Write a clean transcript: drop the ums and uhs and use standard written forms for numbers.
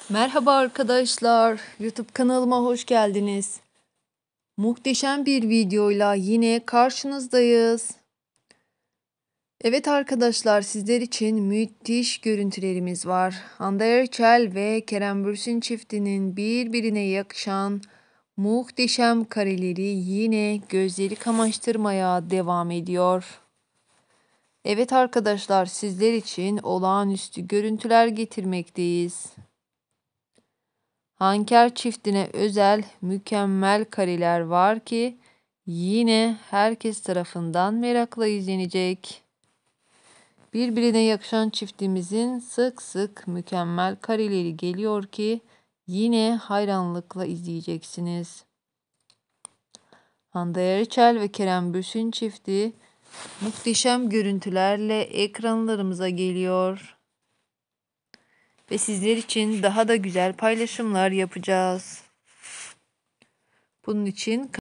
Merhaba arkadaşlar, YouTube kanalıma hoş geldiniz. Muhteşem bir videoyla yine karşınızdayız. Evet arkadaşlar, sizler için müthiş görüntülerimiz var. Hande Erçel ve Kerem Bürsin çiftinin birbirine yakışan muhteşem kareleri yine gözleri kamaştırmaya devam ediyor. Evet arkadaşlar, sizler için olağanüstü görüntüler getirmekteyiz. Hanker çiftine özel mükemmel kareler var ki yine herkes tarafından merakla izlenecek. Birbirine yakışan çiftimizin sık sık mükemmel kareleri geliyor ki yine hayranlıkla izleyeceksiniz. Hande Erçel ve Kerem Bürsin çifti muhteşem görüntülerle ekranlarımıza geliyor. Ve sizler için daha da güzel paylaşımlar yapacağız. Bunun için